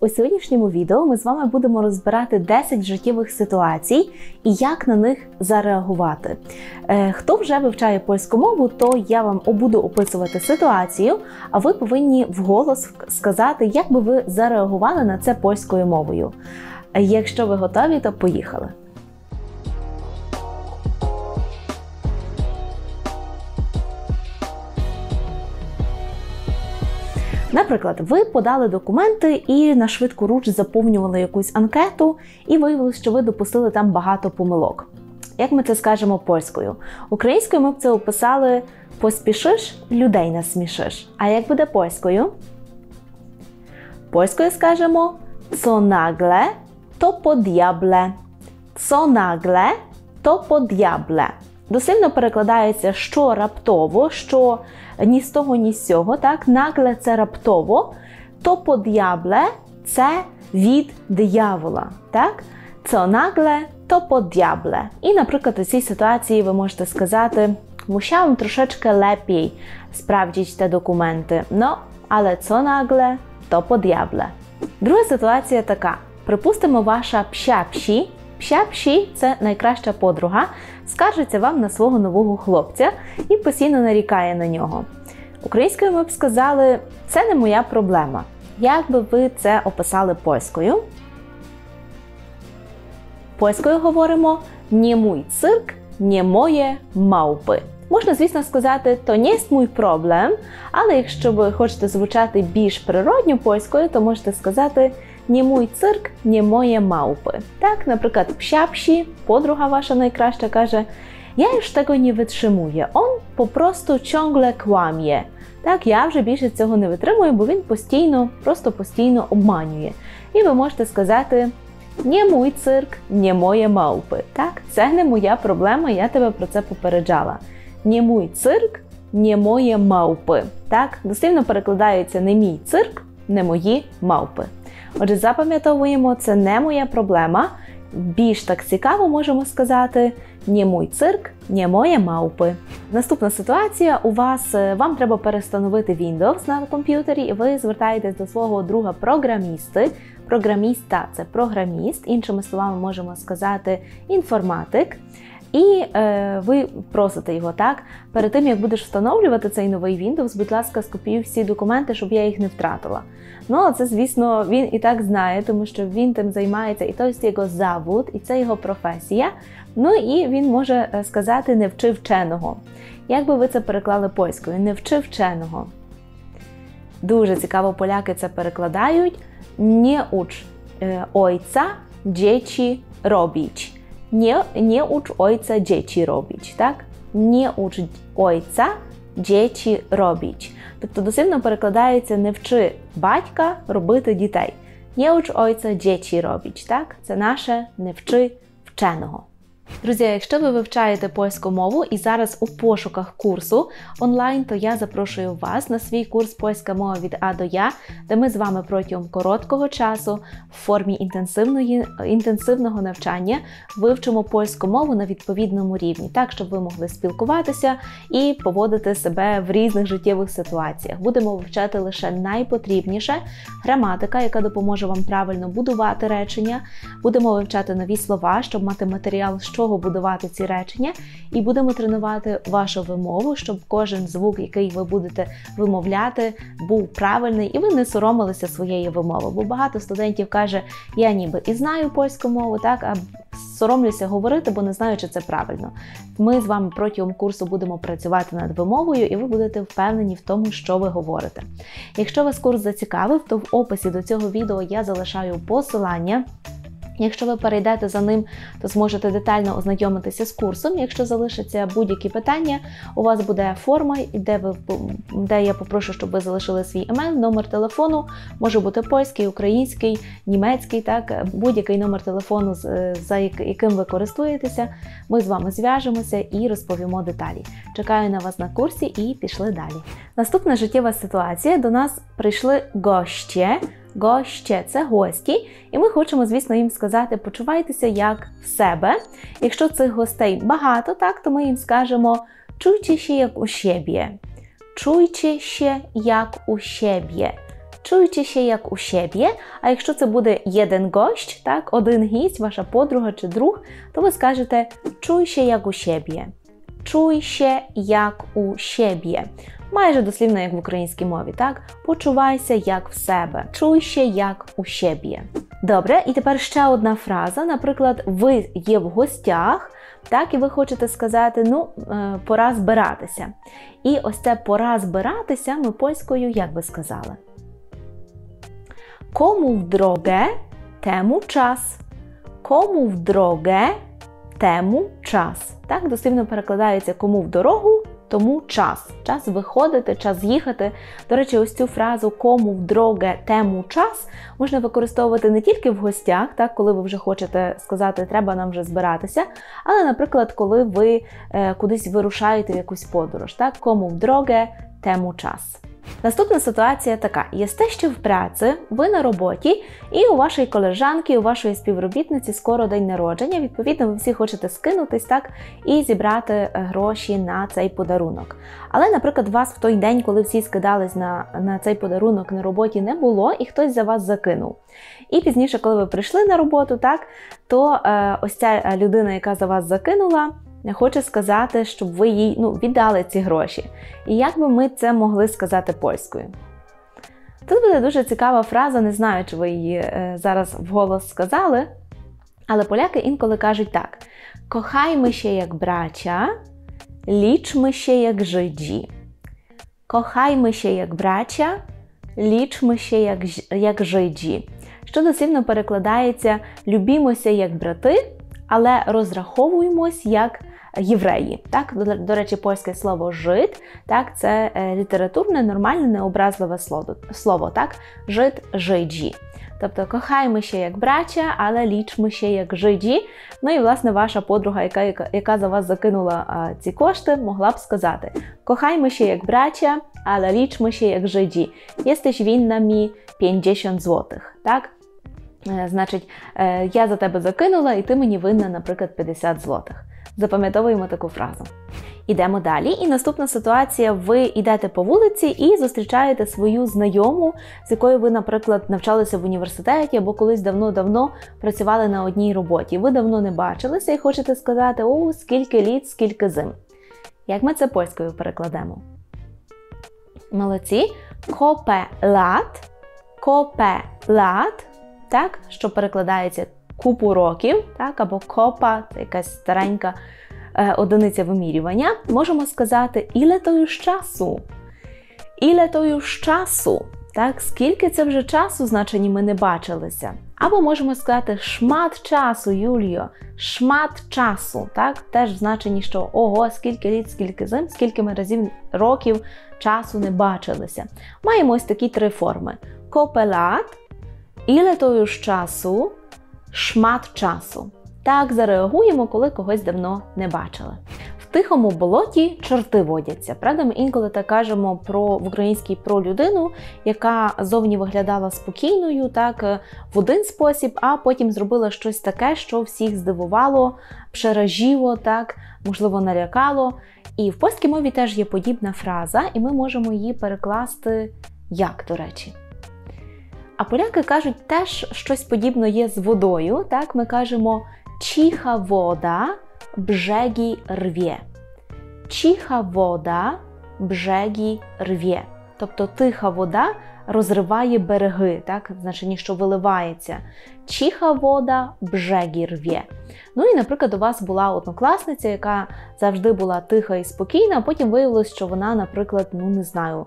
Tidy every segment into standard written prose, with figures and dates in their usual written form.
У сьогоднішньому відео ми з вами будемо розбирати 10 життєвих ситуацій і як на них зареагувати. Хто вже вивчає польську мову, то я вам буду описувати ситуацію, а ви повинні вголос сказати, як би ви зареагували на це польською мовою. Якщо ви готові, то поїхали! Наприклад, ви подали документи і на швидку руч заповнювали якусь анкету, і виявилось, що ви допустили там багато помилок. Як ми це скажемо польською? Українською ми б це описали «поспішиш, людей насмішиш». А як буде польською? Польською скажемо «co nagle, to po diable». «Co nagle, to po diable». Дослівно перекладається «що раптово», «що ні з того, ні з цього». Так? «Нагле» – це раптово, «то по д'ябле» – це від диявола. Так? «Co nagle, to po diable». І, наприклад, у цій ситуації ви можете сказати «musiałam troszeczkę lepiej sprawdzić te dokumenty, no, ale co nagle, to po diable». Друга ситуація така. Припустимо, ваша пся-псі. Пся-псі – це найкраща подруга, скаржиться вам на свого нового хлопця і постійно нарікає на нього. Українською ми б сказали «це не моя проблема». Як би ви це описали польською? Польською говоримо «nie mój cyrk, nie moje małpy». Можна, звісно, сказати «то nie jest mój problem», але якщо ви хочете звучати більш природньо польською, то можете сказати «nie mój cyrk, nie moje małpy». Так, наприклад, пся-псі, подруга ваша найкраща, каже «я już tego nie wytrzymuję, on po prostu ciągle kłamie». Так, я вже більше цього не витримую, бо він постійно обманює. І ви можете сказати «nie mój cyrk, nie moje małpy». Так, це не моя проблема, я тебе про це попереджала. «Nie mój cyrk, nie moje małpy». Так, дослівно перекладається «не мій цирк, не мої мавпи». Отже, запам'ятовуємо, це не моя проблема. Більш так цікаво можемо сказати «nie mój cyrk, nie moje małpy». Наступна ситуація. Вам треба перестановити Windows на комп'ютері, і ви звертаєтесь до свого друга програмісти. Програміста – це програміст, іншими словами можемо сказати інформатик. І ви просите його, так, перед тим, як будеш встановлювати цей новий Windows, будь ласка, скопіюй всі документи, щоб я їх не втратила. Ну, це, звісно, він і так знає, тому що він тим займається, і то є його завод, і це його професія. Ну, і він може сказати «не вчи вченого». Як би ви це переклали польською? «Не вчи вченого». Дуже цікаво поляки це перекладають. «Не уч ojca dzieci robić». Nie ucz ojca dzieci robić, так? Не уч ojca dzieci robić. Тобто дослівно перекладається «не вчи батька робити дітей». Не уч ojca dzieci robić, так? Це наше «не вчи вченого». Друзі, якщо ви вивчаєте польську мову і зараз у пошуках курсу онлайн, то я запрошую вас на свій курс «Польська мова від А до Я», де ми з вами протягом короткого часу в формі інтенсивного навчання вивчимо польську мову на відповідному рівні, так, щоб ви могли спілкуватися і поводити себе в різних життєвих ситуаціях. Будемо вивчати лише найпотрібніше – граматика, яка допоможе вам правильно будувати речення. Будемо вивчати нові слова, щоб мати матеріал, з чого будувати ці речення, і будемо тренувати вашу вимову, щоб кожен звук, який ви будете вимовляти, був правильний, і ви не соромилися своєї вимови. Бо багато студентів каже, я ніби і знаю польську мову, так, а соромлюся говорити, бо не знаю, чи це правильно. Ми з вами протягом курсу будемо працювати над вимовою, і ви будете впевнені в тому, що ви говорите. Якщо вас курс зацікавив, то в описі до цього відео я залишаю посилання. Якщо ви перейдете за ним, то зможете детально ознайомитися з курсом. Якщо залишаться будь-які питання, у вас буде форма, де я попрошу, щоб ви залишили свій емейл, номер телефону, може бути польський, український, німецький, так, будь-який номер телефону, за яким ви користуєтеся. Ми з вами зв'яжемося і розповімо деталі. Чекаю на вас на курсі і пішли далі. Наступна життєва ситуація. До нас прийшли гості. Гоще – це гості, і ми хочемо, звісно, їм сказати, почувайтеся як в себе. Якщо цих гостей багато, так, то ми їм скажемо чуйте się jak u siebie. Czujcie się jak u siebie. Czujcie się jak u siebie, a якщо це буде jeden gość, так, один гість, ваша подруга чи друг, то ви скажете czuj się jak u siebie. Czuj się jak u siebie. Майже дослівно, як в українській мові, так? Почувайся як в себе. Чуй się як у siebie. Добре, і тепер ще одна фраза. Наприклад, ви є в гостях, так, і ви хочете сказати, ну, пора збиратися. І ось це пора збиратися ми польською як би сказали? Komu w drogę, temu czas. Komu w drogę, temu czas. Так, дослівно перекладається кому в дорогу, тому час. Час виходити, час їхати. До речі, ось цю фразу «кому в дроге, тему час» можна використовувати не тільки в гостях, так, коли ви вже хочете сказати «треба нам вже збиратися», але, наприклад, коли ви кудись вирушаєте в якусь подорож. Так, «кому в дроге, temu czas». Наступна ситуація така. Jesteście в праці, ви на роботі, і у вашої колежанки, у вашої співробітниці скоро день народження. Відповідно, ви всі хочете скинутись, так, і зібрати гроші на цей подарунок. Але, наприклад, вас в той день, коли всі скидались на цей подарунок на роботі, не було, і хтось за вас закинув. І пізніше, коли ви прийшли на роботу, так, то ось ця людина, яка за вас закинула, хоче сказати, щоб ви їй віддали ці гроші. І як би ми це могли сказати польською? Тут буде дуже цікава фраза, не знаю, чи ви її зараз вголос сказали, але поляки інколи кажуть так. Кохайmy się jak bracia, liczmy się jak Żydzi. Кохайmy się jak bracia, liczmy się jak Żydzi. Що дослівно перекладається «любімося як брати, але розраховуємось як євреї». Так? До речі, польське слово «жид», так, це літературне, нормальне, необразливе слово. Так? «Жид», «жиджі». Тобто, кохайmy się як браття, але лічmy się як Żydzi. Ну і, власне, ваша подруга, яка за вас закинула ці кошти, могла б сказати кохайmy się jak браття, але лічmy się jak Żydzi. Jesteś winna mi 50 złotych. Так? Значить, я за тебе закинула, і ти мені винна, наприклад, 50 злотих. Запам'ятовуємо таку фразу. Ідемо далі. І наступна ситуація. Ви йдете по вулиці і зустрічаєте свою знайому, з якою ви, наприклад, навчалися в університеті або колись давно-давно працювали на одній роботі. Ви давно не бачилися і хочете сказати, о, скільки літ, скільки зим. Як ми це польською перекладемо? Молодці. Kopę lat, так, що перекладається купу років, так, або копа, це якась старенька одиниця вимірювання. Можемо сказати «Іле то юж часу». «Іле то юж часу». Так, скільки це вже часу, значені ми не бачилися. Або можемо сказати «шмат часу, Юліо», «шмат часу». Так, теж в значенні, що ого, скільки літ, скільки зим, скільки ми років часу не бачилися. Маємо ось такі три форми. «Kopę lat», «Іле то юж часу», «шмат часу». Так зареагуємо, коли когось давно не бачили. В тихому болоті чорти водяться. Правда, ми інколи так кажемо в українській про людину, яка зовні виглядала спокійною, так, в один спосіб, а потім зробила щось таке, що всіх здивувало, переражіло, так, можливо, налякало. І в польській мові теж є подібна фраза, і ми можемо її перекласти як, до речі. А поляки кажуть, теж щось подібне є з водою. Так, ми кажемо «cicha woda, brzegi rwie». «Cicha woda, brzegi rwie». Тобто тиха вода розриває береги, так, в значенні, що виливається. «Cicha woda, brzegi rwie». Ну і, наприклад, у вас була однокласниця, яка завжди була тиха і спокійна, а потім виявилось, що вона, наприклад, не знаю,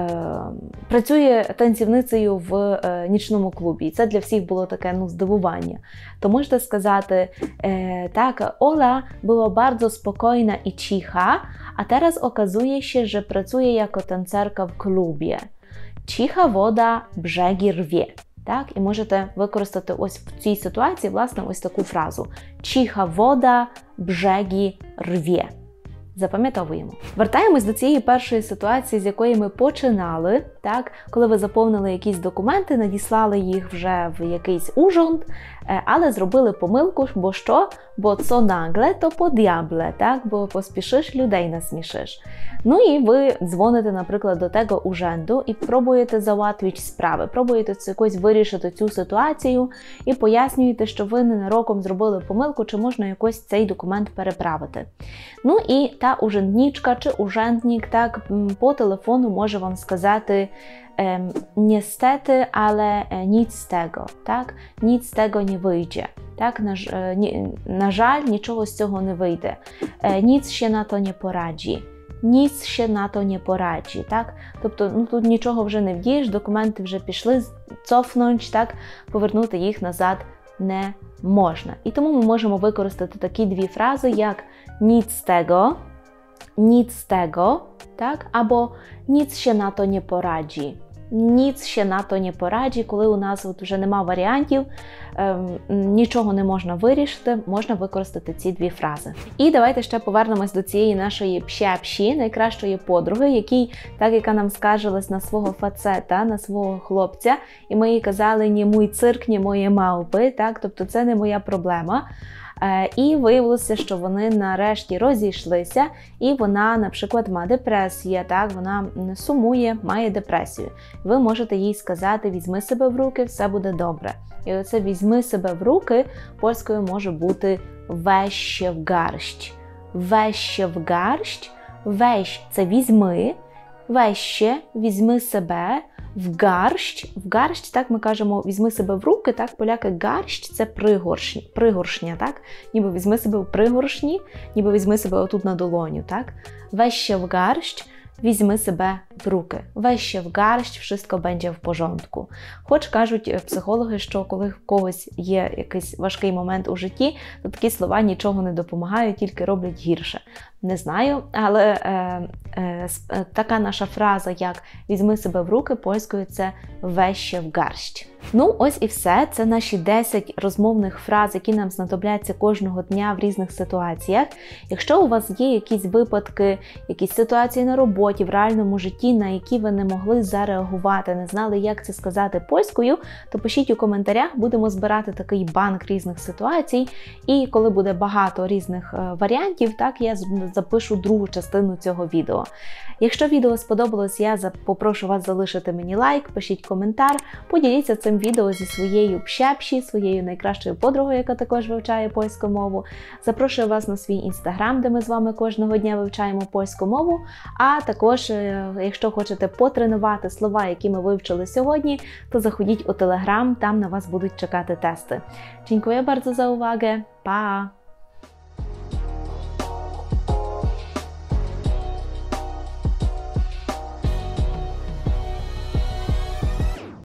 працює танцівницею в нічному клубі. І це для всіх було таке, здивування. То можете сказати, так, Ola była bardzo spokojna i cicha, a teraz okazuje się, że pracuje jako tancerka w klubie. «Cicha woda, brzegi rwie». Так, і можете використати ось в цій ситуації, власне, ось таку фразу. «Cicha woda, brzegi rwie». Запам'ятовуємо. Вертаємось до цієї першої ситуації, з якої ми починали, так, коли ви заповнили якісь документи, надіслали їх вже в якийсь урząd, але зробили помилку, бо що? Бо co nagle, to po diable, так, бо поспішиш, людей насмішиш. No i ви дзвоните, наприклад, до tego urzędu і пробуєте załatwić справи, пробуєте якось вирішити цю ситуацію і пояснюєте, що ви ненароком зробили помилку, чи можна якось цей документ переправити. Ну і та urzędniczka чи urzędnik так по телефону може вам сказати niestety, ale nic z tego, tak? Nic z tego nie wyjdzie. Tak? Na жаль, нічого з цього не вийде. Nic się na to nie poradzi. Nic się na to nie poradzi, так? Тобто, тут нічого вже не вдієш, документи вже пішли, цофнуть, так? Повернути їх назад не можна. І тому ми можемо використати такі дві фрази, як nic z tego, так? Або nic się na to nie poradzi. Nic się na to nie poradzi, коли у нас вже нема варіантів, нічого не можна вирішити, можна використати ці дві фрази. І давайте ще повернемось до цієї нашої пшя-пші, найкращої подруги, яка нам скаржилась на свого фацета, на свого хлопця, і ми їй казали «ні мій цирк, ні мої мавпи», так? Тобто це не моя проблема. І виявилося, що вони нарешті розійшлися, і вона, наприклад, має депресію, так? Вона сумує, має депресію. Ви можете їй сказати «візьми себе в руки, все буде добре». І оце «візьми себе в руки» польською може бути «weź się w garść». «Weź się w garść». «Weź» – це «візьми», «weź się» – «візьми себе», в гарсть, так, ми кажемо, візьми себе в руки, так, поляки, гарсть – це пригоршня, так, ніби візьми себе в пригоршні, ніби візьми себе отут на долоню, так, weź się w garść, візьми себе в руки, weź się w garść, wszystko będzie w porządku. Хоч кажуть психологи, що коли в когось є якийсь важкий момент у житті, то такі слова нічого не допомагають, тільки роблять гірше. Не знаю, але така наша фраза, як «візьми себе в руки» польською – це «weź się w garść». Ну, ось і все. Це наші 10 розмовних фраз, які нам знадобляться кожного дня в різних ситуаціях. Якщо у вас є якісь випадки, якісь ситуації на роботі, в реальному житті, на які ви не могли зареагувати, не знали, як це сказати польською, то пишіть у коментарях, будемо збирати такий банк різних ситуацій. І коли буде багато різних варіантів, так, я запишу другу частину цього відео. Якщо відео сподобалось, я попрошу вас залишити мені лайк, пишіть коментар, поділіться цим відео зі своєю пшя-пші, своєю найкращою подругою, яка також вивчає польську мову. Запрошую вас на свій інстаграм, де ми з вами кожного дня вивчаємо польську мову. А також, якщо хочете потренувати слова, які ми вивчили сьогодні, то заходіть у телеграм, там на вас будуть чекати тести. Dziękuję bardzo za uwagę. Pa!